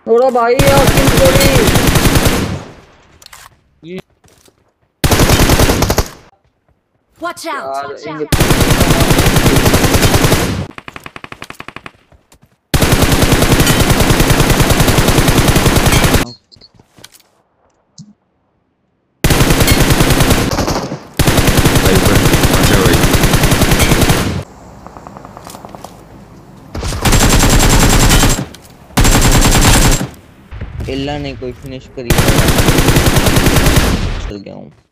थोड़ा भाई यार किल थोड़ी Watch out! यार Watch इनके out! इल्ला ने कोई फिनिश करी चल गया हूँ।